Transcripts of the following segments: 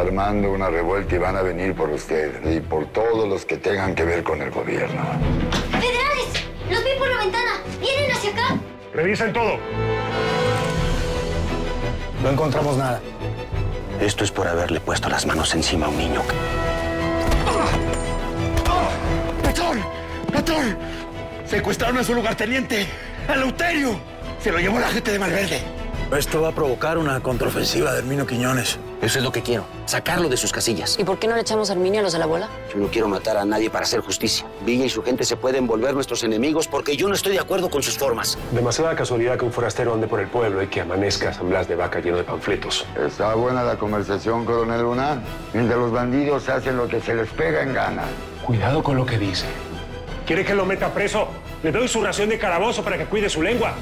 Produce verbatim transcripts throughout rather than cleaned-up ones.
armando una revuelta y van a venir por usted y por todos los que tengan que ver con el gobierno. ¡Federales! ¡Los vi por la ventana! ¡Vienen hacia acá! ¡Revisen todo! No encontramos nada. Esto es por haberle puesto las manos encima a un niño. ¡Petón! ¡Petón! Secuestraron a su lugarteniente, a Eleuterio. Se lo llevó la gente de Malverde. Esto va a provocar una contraofensiva de Herminio Quiñones. Eso es lo que quiero, sacarlo de sus casillas. ¿Y por qué no le echamos a Herminio a los de la bola? Yo no quiero matar a nadie para hacer justicia. Villa y su gente se pueden volver nuestros enemigos porque yo no estoy de acuerdo con sus formas. Demasiada casualidad que un forastero ande por el pueblo y que amanezca San Blas de Vaca lleno de panfletos. Está buena la conversación, coronel Luna. Mientras los bandidos hacen lo que se les pega en gana. Cuidado con lo que dice. ¿Quiere que lo meta preso? Le doy su ración de calabozo para que cuide su lengua.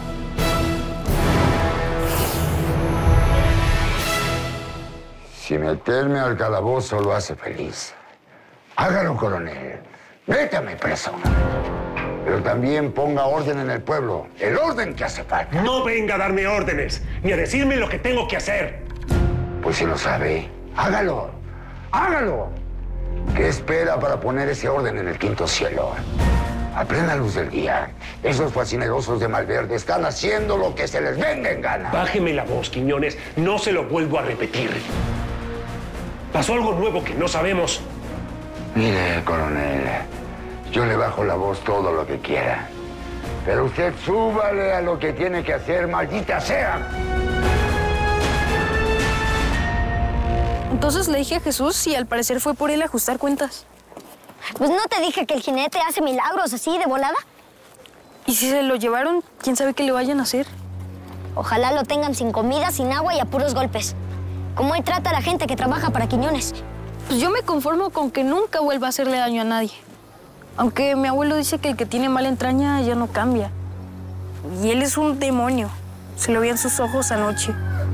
Si meterme al calabozo lo hace feliz, hágalo, coronel. Métame preso. Pero también ponga orden en el pueblo. El orden que hace falta. No venga a darme órdenes, ni a decirme lo que tengo que hacer. Pues si lo sabe, hágalo. Hágalo. ¿Qué espera para poner ese orden en el quinto cielo? A plena luz del día, esos fascinerosos de Malverde están haciendo lo que se les venga en gana. Bájeme la voz, Quiñones. No se lo vuelvo a repetir. Pasó algo nuevo que no sabemos. Mire, coronel, yo le bajo la voz todo lo que quiera. Pero usted súbale a lo que tiene que hacer, maldita sea. Entonces le dije a Jesús y al parecer fue por él a ajustar cuentas. Pues no te dije que el jinete hace milagros así de volada. Y si se lo llevaron, quién sabe qué le vayan a hacer. Ojalá lo tengan sin comida, sin agua y a puros golpes. Como él trata a la gente que trabaja para Quiñones. Pues yo me conformo con que nunca vuelva a hacerle daño a nadie. Aunque mi abuelo dice que el que tiene mala entraña ya no cambia. Y él es un demonio. Se lo vi en sus ojos anoche.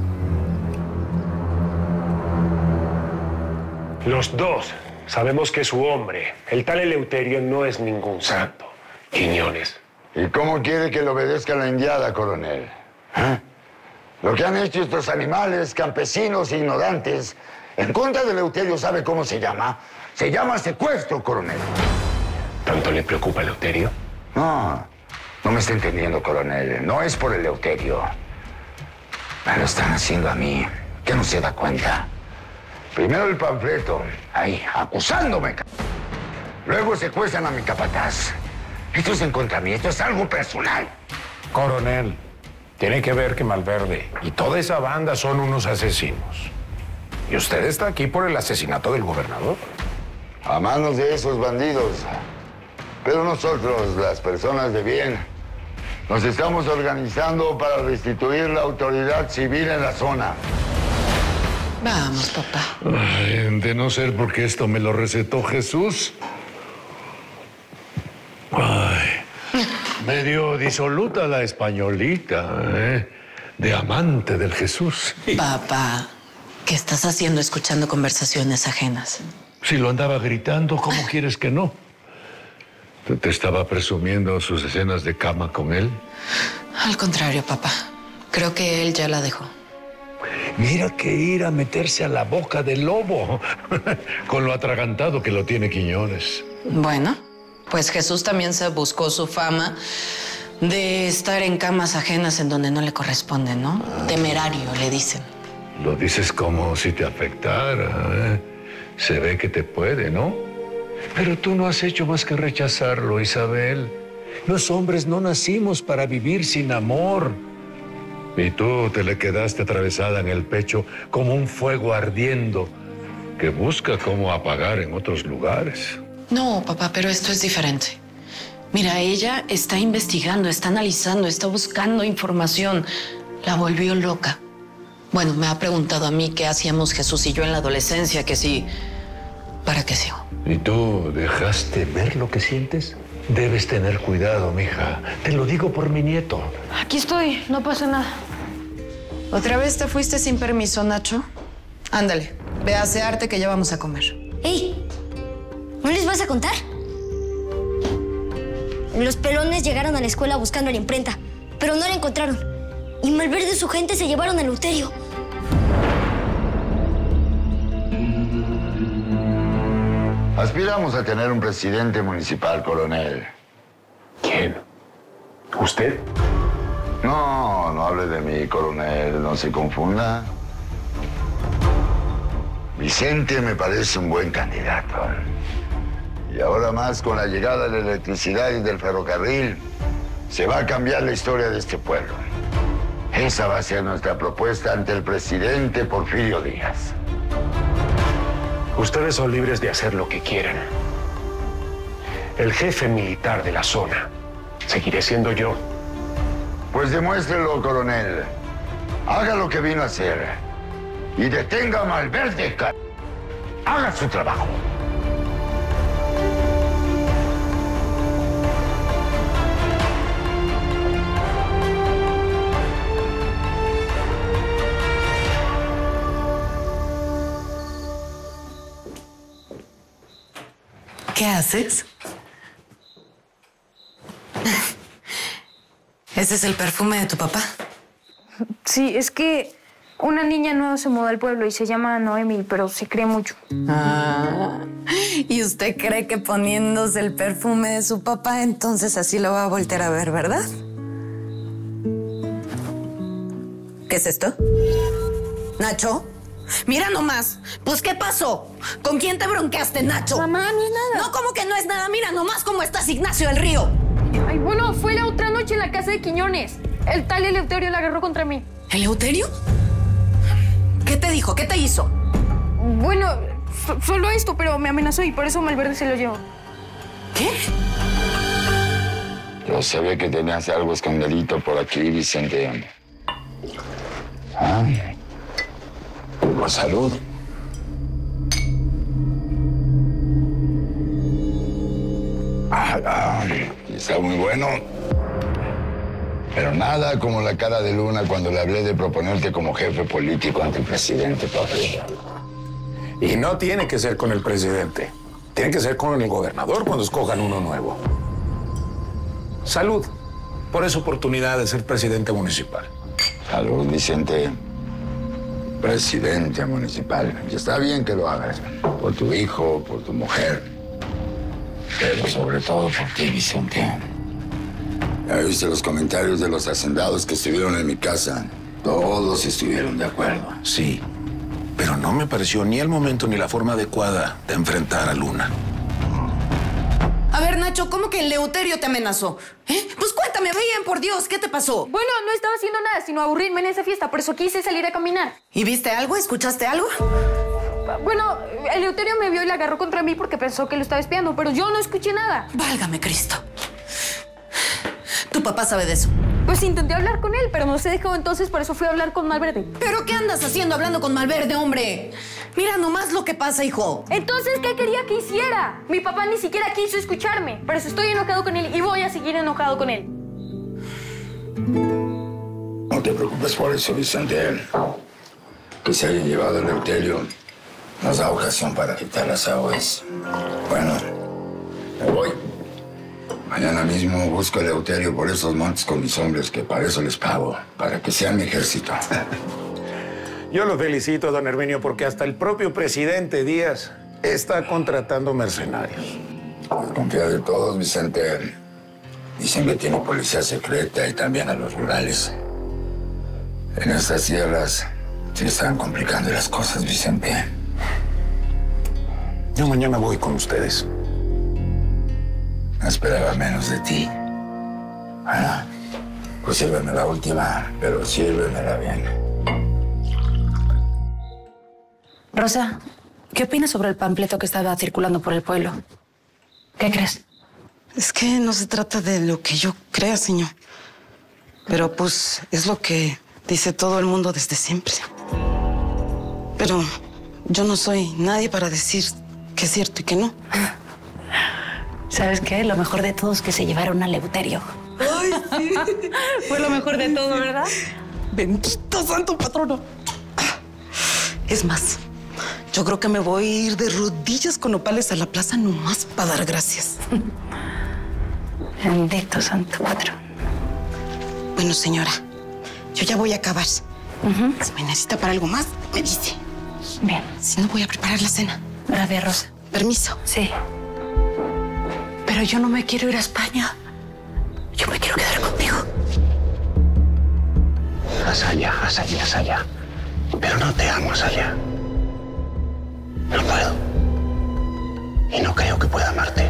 Los dos sabemos que su hombre, el tal Eleuterio, no es ningún santo. Quiñones. ¿Y cómo quiere que le obedezca la indiada, coronel? ¿Eh? Lo que han hecho estos animales, campesinos e ignorantes, en contra de Eleuterio, ¿sabe cómo se llama? Se llama secuestro, coronel. ¿Tanto le preocupa Eleuterio? No, no me está entendiendo, coronel. No es por Eleuterio. Me lo están haciendo a mí, que no se da cuenta. Primero el panfleto, ahí, acusándome. Luego secuestran a mi capataz. Esto es en contra mí, esto es algo personal. Coronel, tiene que ver que Malverde y toda esa banda son unos asesinos. ¿Y usted está aquí por el asesinato del gobernador? A manos de esos bandidos. Pero nosotros, las personas de bien, nos estamos organizando para restituir la autoridad civil en la zona. Vamos, papá. Ay, de no ser porque esto me lo recetó Jesús. Ay, medio disoluta la españolita, ¿eh? De amante del Jesús. Papá, ¿qué estás haciendo escuchando conversaciones ajenas? Si lo andaba gritando, ¿cómo quieres que no? ¿Te estaba presumiendo sus escenas de cama con él? Al contrario, papá. Creo que él ya la dejó. Mira que ir a meterse a la boca del lobo, con lo atragantado que lo tiene Quiñones. Bueno, pues Jesús también se buscó su fama de estar en camas ajenas en donde no le corresponde, ¿no? Temerario, le dicen. Lo dices como si te afectara, ¿eh? Se ve que te puede, ¿no? Pero tú no has hecho más que rechazarlo, Isabel. Los hombres no nacimos para vivir sin amor. Y tú te le quedaste atravesada en el pecho como un fuego ardiendo que busca cómo apagar en otros lugares. No, papá, pero esto es diferente. Mira, ella está investigando, está analizando, está buscando información. La volvió loca. Bueno, me ha preguntado a mí qué hacíamos Jesús y yo en la adolescencia, que sí. ¿Para qué sigo? ¿Y tú dejaste ver lo que sientes? Debes tener cuidado, mija. Te lo digo por mi nieto. Aquí estoy, no pasa nada. ¿Otra vez te fuiste sin permiso, Nacho? Ándale, ve a asearte que ya vamos a comer. ¡Ey! ¿No les vas a contar? Los pelones llegaron a la escuela buscando la imprenta, pero no la encontraron. Y Malverde y su gente se llevaron a Eleuterio. Aspiramos a tener un presidente municipal, coronel. ¿Quién? ¿Usted? No, no hable de mí, coronel. No se confunda. Vicente me parece un buen candidato. Y ahora más con la llegada de la electricidad y del ferrocarril, se va a cambiar la historia de este pueblo. Esa va a ser nuestra propuesta ante el presidente Porfirio Díaz. Ustedes son libres de hacer lo que quieran. El jefe militar de la zona seguiré siendo yo. Pues demuéstrelo, coronel. Haga lo que vino a hacer. Y detenga a Malverde, c... Haga su trabajo. ¿Qué haces? ¿Ese es el perfume de tu papá? Sí, es que una niña nueva se mudó al pueblo y se llama Noemi, pero se cree mucho. Ah, y usted cree que poniéndose el perfume de su papá, entonces así lo va a voltear a ver, ¿verdad? ¿Qué es esto? ¿Nacho? Mira nomás. Pues, ¿qué pasó? ¿Con quién te bronqueaste, Nacho? Mamá, no es nada. No, ¿cómo que no es nada? Mira nomás cómo estás, Ignacio del Río. Ay, bueno, fue la otra noche en la casa de Quiñones. El tal Eleuterio la agarró contra mí. ¿Eleuterio? ¿Qué te dijo? ¿Qué te hizo? Bueno, so- solo esto, pero me amenazó y por eso Malverde se lo llevó. ¿Qué? Yo sabía que tenías algo escondidito por aquí, Vicente. ¿Ah? Pues salud. Ah, ah, está muy bueno. Pero nada como la cara de Luna cuando le hablé de proponerte como jefe político ante el presidente Porfirio. Y no tiene que ser con el presidente. Tiene que ser con el gobernador cuando escojan uno nuevo. Salud por esa oportunidad de ser presidente municipal. Salud, Vicente. Presidente municipal. Y está bien que lo hagas. Por tu hijo, por tu mujer. Pero sobre todo por ti, Vicente. Ya viste los comentarios de los hacendados que estuvieron en mi casa. Todos estuvieron de acuerdo. Sí, pero no me pareció ni el momento ni la forma adecuada de enfrentar a Luna. A ver, Nacho, ¿cómo que Eleuterio te amenazó? ¿Eh? Pues cuéntame, bien, por Dios, ¿qué te pasó? Bueno, no estaba haciendo nada, sino aburrirme en esa fiesta. Por eso quise salir a caminar. ¿Y viste algo? ¿Escuchaste algo? Bueno, Eleuterio me vio y la agarró contra mí porque pensó que lo estaba espiando, pero yo no escuché nada. Válgame Cristo. Tu papá sabe de eso. Pues intenté hablar con él, pero no se dejó, entonces por eso fui a hablar con Malverde. ¿Pero qué andas haciendo hablando con Malverde, hombre? Mira nomás lo que pasa, hijo. Entonces, ¿qué quería que hiciera? Mi papá ni siquiera quiso escucharme. Por eso estoy enojado con él y voy a seguir enojado con él. No te preocupes por eso, Vicente. Que se hayan llevado el Eleuterio nos da ocasión para quitar las aguas. Bueno, me voy. Mañana mismo busco el Eleuterio por esos montes con mis hombres, que para eso les pago, para que sean mi ejército. Yo lo felicito, don Herminio, porque hasta el propio presidente Díaz está contratando mercenarios. Confía de todos, Vicente. Dicen que tiene policía secreta y también a los rurales. En estas tierras se están complicando las cosas, Vicente. Yo mañana voy con ustedes. No esperaba menos de ti. Bueno, pues sírveme la última, pero sírvemela bien. Rosa, ¿qué opinas sobre el panfleto que estaba circulando por el pueblo? ¿Qué crees? Es que no se trata de lo que yo crea, señor. Pero pues es lo que dice todo el mundo desde siempre. Pero yo no soy nadie para decir que es cierto y que no. ¿Sabes qué? Lo mejor de todo es que se llevaron a Eleuterio. Ay, sí. Fue lo mejor de todo, ¿verdad? Bendito santo patrono. Es más, yo creo que me voy a ir de rodillas con nopales a la plaza nomás para dar gracias. Bendito santo patrón. Bueno, señora, yo ya voy a acabar. Uh-huh. Si me necesita para algo más, me dice. Bien. Si no, voy a preparar la cena. Gracias, Rosa. permiso. Sí. Pero yo no me quiero ir a España. Yo me quiero quedar contigo. Azalea, Azalea, Azalea. Pero no te amo, Azalea. No puedo. Y no creo que pueda amarte.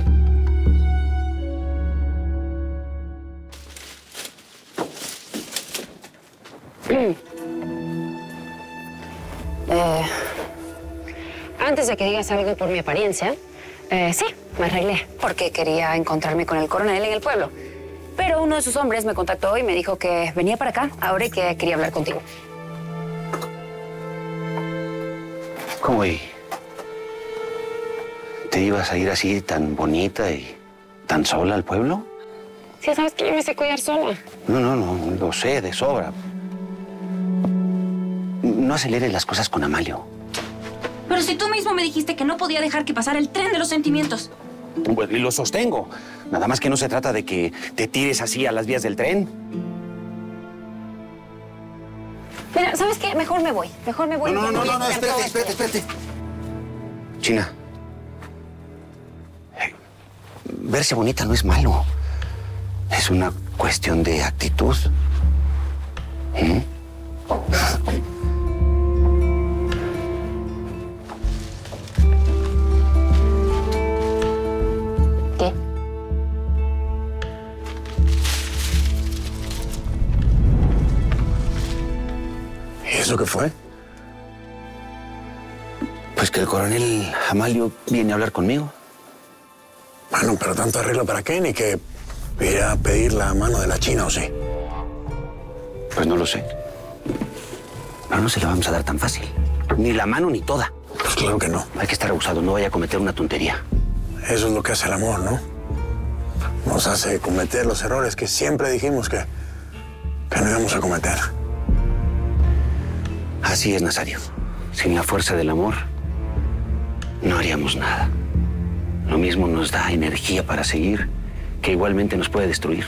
Eh, antes de que digas algo por mi apariencia, eh, sí, me arreglé porque quería encontrarme con el coronel en el pueblo. Pero uno de sus hombres me contactó y me dijo que venía para acá ahora y que quería hablar contigo. ¿Cómo y te ibas a ir así tan bonita y tan sola al pueblo? Sí, sabes que yo me sé cuidar sola. No, no, no, lo sé, de sobra. No aceleres las cosas con Amalio. Pero si tú mismo me dijiste que no podía dejar que pasara el tren de los sentimientos. Bueno, y lo sostengo. Nada más que no se trata de que te tires así a las vías del tren. Mira, ¿sabes qué? Mejor me voy. Mejor me voy. No, no, no, no, no, espérate, espérate, espérate. China. eh, Verse bonita no es malo. Es una cuestión de actitud. ¿Mm? ¿Qué? ¿Y eso qué fue? Pues que el coronel Amalio viene a hablar conmigo. Bueno, pero tanto arreglo para qué, ni que ir a pedir la mano de la China, ¿o sí? Pues no lo sé. Pero no se la vamos a dar tan fácil. Ni la mano ni toda. Pues claro que no. Hay que estar abusado, no vaya a cometer una tontería. Eso es lo que hace el amor, ¿no? Nos hace cometer los errores que siempre dijimos que, que no íbamos a cometer. Así es, Nazario. Sin la fuerza del amor, no haríamos nada. Lo mismo nos da energía para seguir, que igualmente nos puede destruir.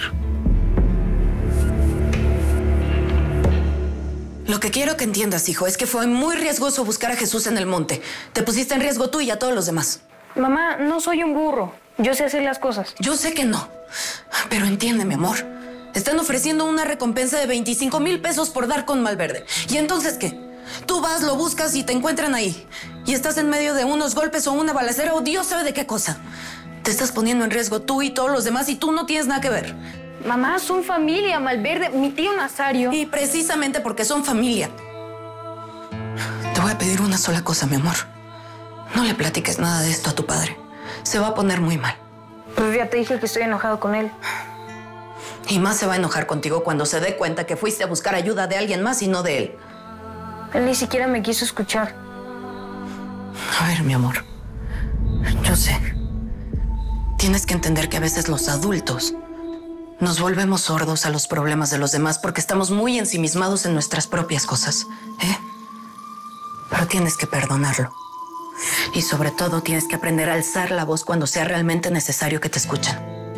Lo que quiero que entiendas, hijo, es que fue muy riesgoso buscar a Jesús en el monte. Te pusiste en riesgo tú y a todos los demás. Mamá, no soy un burro. Yo sé hacer las cosas. Yo sé que no. Pero entiende, mi amor. Están ofreciendo una recompensa de veinticinco mil pesos por dar con Malverde. ¿Y entonces qué? Tú vas, lo buscas y te encuentran ahí. Y estás en medio de unos golpes o una balacera o Dios sabe de qué cosa. Te estás poniendo en riesgo tú y todos los demás y tú no tienes nada que ver. Mamá, son familia, Malverde, mi tío Nazario. Y precisamente porque son familia. Te voy a pedir una sola cosa, mi amor. No le platiques nada de esto a tu padre. Se va a poner muy mal. Pues ya te dije que estoy enojado con él. Y más se va a enojar contigo cuando se dé cuenta que fuiste a buscar ayuda de alguien más y no de él. Él ni siquiera me quiso escuchar. A ver, mi amor. Yo sé. Tienes que entender que a veces los adultos nos volvemos sordos a los problemas de los demás porque estamos muy ensimismados en nuestras propias cosas, ¿eh? Pero tienes que perdonarlo. Y sobre todo tienes que aprender a alzar la voz cuando sea realmente necesario que te escuchen.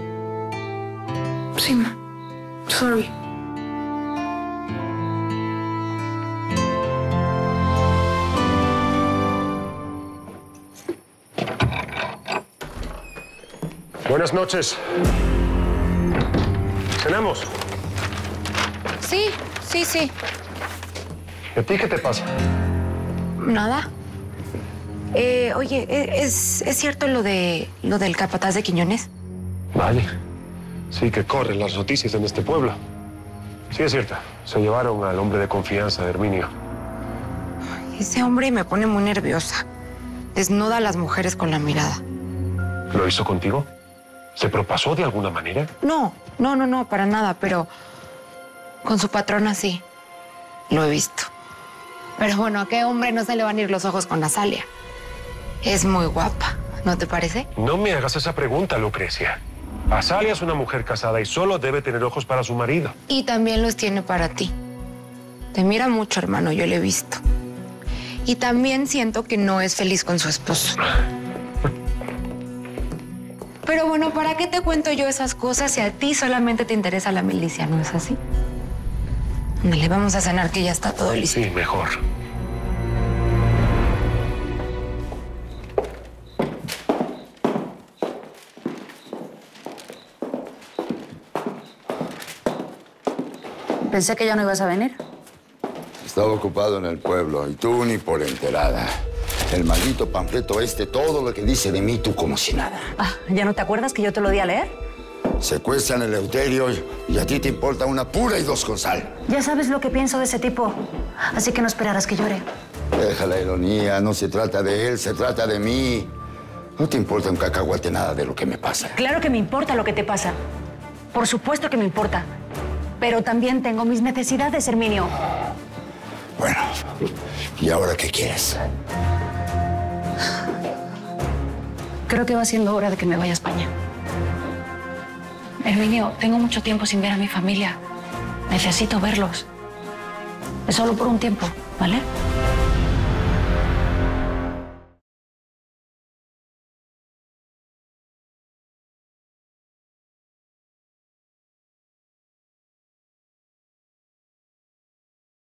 Sí, ma. Sorry. Buenas noches. ¿Cenamos? Sí, sí, sí. ¿Y a ti qué te pasa? Nada. Eh, oye, ¿es, ¿es cierto lo de lo del capataz de Quiñones? Vale. Sí que corren las noticias en este pueblo. Sí, es cierto. Se llevaron al hombre de confianza de Herminio. Ese hombre me pone muy nerviosa. Desnuda a las mujeres con la mirada. ¿Lo hizo contigo? ¿Se propasó de alguna manera? No, no, no, no, para nada, pero con su patrona sí. Lo he visto. Pero bueno, ¿a qué hombre no se le van a ir los ojos con Azalea? Es muy guapa, ¿no te parece? No me hagas esa pregunta, Lucrecia. Azalea es una mujer casada y solo debe tener ojos para su marido. Y también los tiene para ti. Te mira mucho, hermano, yo lo he visto. Y también siento que no es feliz con su esposo. Pero bueno, ¿para qué te cuento yo esas cosas si a ti solamente te interesa la milicia, no es así? Ándale, vamos a cenar que ya está todo listo. Sí, mejor. Pensé que ya no ibas a venir. Estaba ocupado en el pueblo y tú ni por enterada. El maldito panfleto este, todo lo que dice de mí, tú como si nada. Ah, ¿ya no te acuerdas que yo te lo di a leer? Secuestran el Eleuterio y a ti te importa una pura y dos con sal. Ya sabes lo que pienso de ese tipo, así que no esperarás que llore. Deja la ironía, no se trata de él, se trata de mí. No te importa un cacahuate nada de lo que me pasa. Claro que me importa lo que te pasa. Por supuesto que me importa. Pero también tengo mis necesidades, Herminio. Bueno, ¿y ahora qué quieres? Creo que va siendo hora de que me vaya a España. Herminio, tengo mucho tiempo sin ver a mi familia. Necesito verlos. Es solo por un tiempo, ¿vale?